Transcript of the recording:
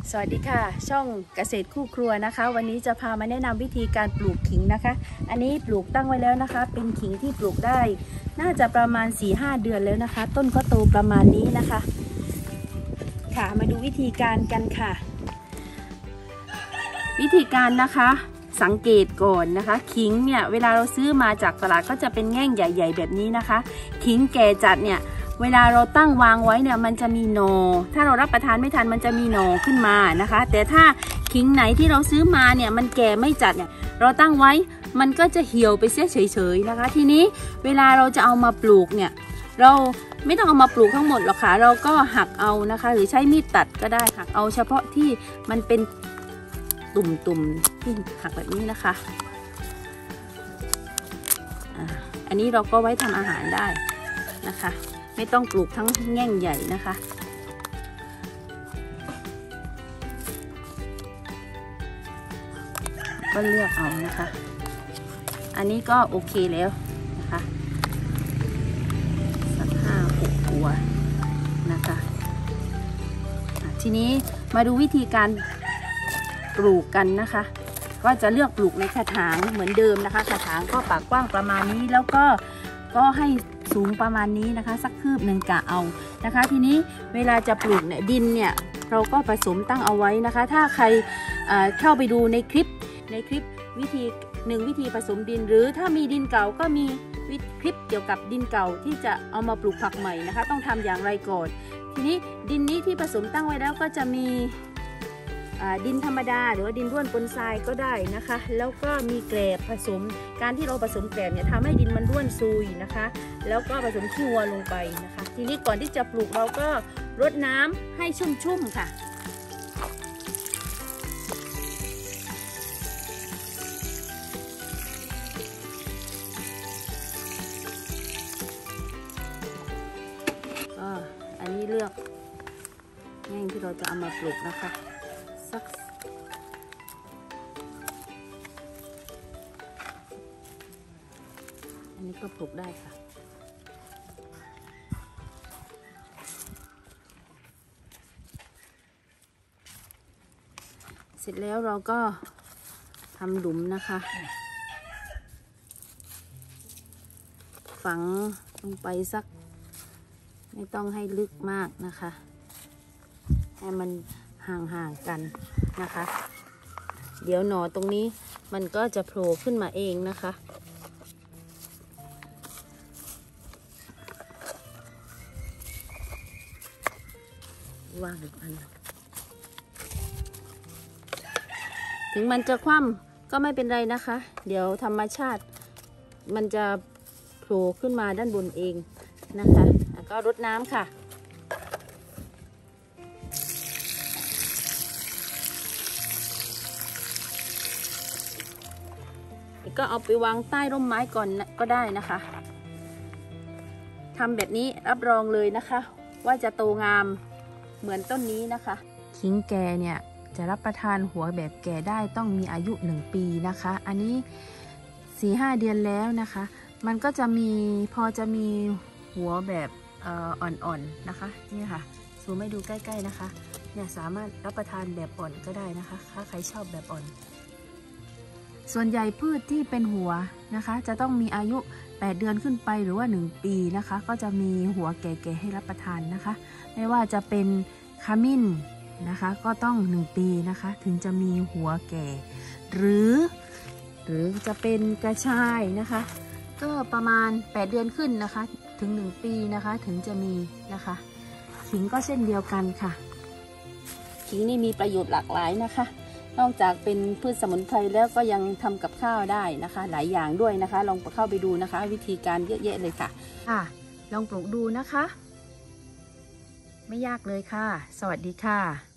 สวัสดีค่ะช่องเกษตรคู่ครัวนะคะวันนี้จะพามาแนะนำวิธีการปลูกขิงนะคะอันนี้ปลูกตั้งไว้แล้วนะคะเป็นขิงที่ปลูกได้น่าจะประมาณ 4-5 เดือนแล้วนะคะต้นก็โตประมาณนี้นะคะค่ะมาดูวิธีการกันค่ะวิธีการนะคะสังเกตก่อนนะคะขิงเนี่ยเวลาเราซื้อมาจากตลาดก็จะเป็นแง่งใหญ่ๆแบบนี้นะคะขิงแก่จัดเนี่ยเวลาเราตั้งวางไว้เนี่ยมันจะมีหน่อถ้าเรารับประทานไม่ทันมันจะมีหน่อขึ้นมานะคะแต่ถ้าขิงไหนที่เราซื้อมาเนี่ยมันแก่ไม่จัดเนี่ยเราตั้งไว้มันก็จะเหี่ยวไปเสียเฉยๆนะคะทีนี้เวลาเราจะเอามาปลูกเนี่ยเราไม่ต้องเอามาปลูกทั้งหมดหรอกค่ะเราก็หักเอานะคะหรือใช้มีดตัดก็ได้หักเอาเฉพาะที่มันเป็นตุ่มๆที่หักแบบนี้นะคะอันนี้เราก็ไว้ทำอาหารได้นะคะไม่ต้องปลูกทั้งแง่งใหญ่นะคะก็เลือกเอานะคะอันนี้ก็โอเคแล้วนะคะสัก5-6 ตัวนะคะทีนี้มาดูวิธีการปลูกกันนะคะก็จะเลือกปลูกในกระถางเหมือนเดิมนะคะกระถางก็ปากกว้างประมาณนี้แล้วก็ให้สูงประมาณนี้นะคะสักคืบหนึ่งกะเอานะคะทีนี้เวลาจะปลูกเนี่ยดินเนี่ยเราก็ผสมตั้งเอาไว้นะคะถ้าใครเข้าไปดูในคลิปวิธีผสมดินหรือถ้ามีดินเก่าก็มีคลิปเกี่ยวกับดินเก่าที่จะเอามาปลูกผักใหม่นะคะต้องทำอย่างไรก่อนทีนี้ดินนี้ที่ผสมตั้งไว้แล้วก็จะมีดินธรรมดาหรือว่าดินร่วนปนทรายก็ได้นะคะแล้วก็มีแกลบผสมการที่เราผสมแกลบเนี่ยทำให้ดินมันร่วนซุยนะคะแล้วก็ผสมขี้วัวลงไปนะคะทีนี้ก่อนที่จะปลูกเราก็รดน้ำให้ชุ่มๆค่ะอันนี้เลือกแง่งที่เราจะเอามาปลูกนะคะอันนี้ก็ปลูกได้ค่ะเสร็จแล้วเราก็ทำหลุมนะคะฝังลงไปสักไม่ต้องให้ลึกมากนะคะให้มันห่างๆกันนะคะเดี๋ยวหน่อตรงนี้มันก็จะโผล่ขึ้นมาเองนะคะวางอีกอันถึงมันจะคว่ำก็ไม่เป็นไรนะคะเดี๋ยวธรรมชาติมันจะโผล่ขึ้นมาด้านบนเองนะคะแล้วก็รดน้ำค่ะก็เอาไปวางใต้ร่มไม้ก่อนก็ได้นะคะทำแบบนี้รับรองเลยนะคะว่าจะโตงามเหมือนต้นนี้นะคะขิงแก่เนี่ยจะรับประทานหัวแบบแก่ได้ต้องมีอายุ1 ปีนะคะอันนี้ 4-5 เดือนแล้วนะคะมันก็จะมีพอจะมีหัวแบบอ่อนๆนะคะนี่ค่ะซูมให้ดูใกล้ๆนะคะเนี่ยสามารถรับประทานแบบอ่อนก็ได้นะคะถ้าใครชอบแบบอ่อนส่วนใหญ่พืชที่เป็นหัวนะคะจะต้องมีอายุ8 เดือนขึ้นไปหรือว่า1 ปีนะคะก็จะมีหัวแก่ๆให้รับประทานนะคะไม่ว่าจะเป็นขมิ้นนะคะก็ต้อง1 ปีนะคะถึงจะมีหัวแก่หรือจะเป็นกระชายนะคะก็ประมาณ8 เดือนขึ้นนะคะถึง1 ปีนะคะถึงจะมีนะคะขิงก็เช่นเดียวกันค่ะขิงนี่มีประโยชน์หลากหลายนะคะนอกจากเป็นพืชสมุนไพรแล้วก็ยังทำกับข้าวได้นะคะหลายอย่างด้วยนะคะลองเข้าไปดูนะคะวิธีการเยอะแยะเลยค่ะลองปลูกดูนะคะไม่ยากเลยค่ะสวัสดีค่ะ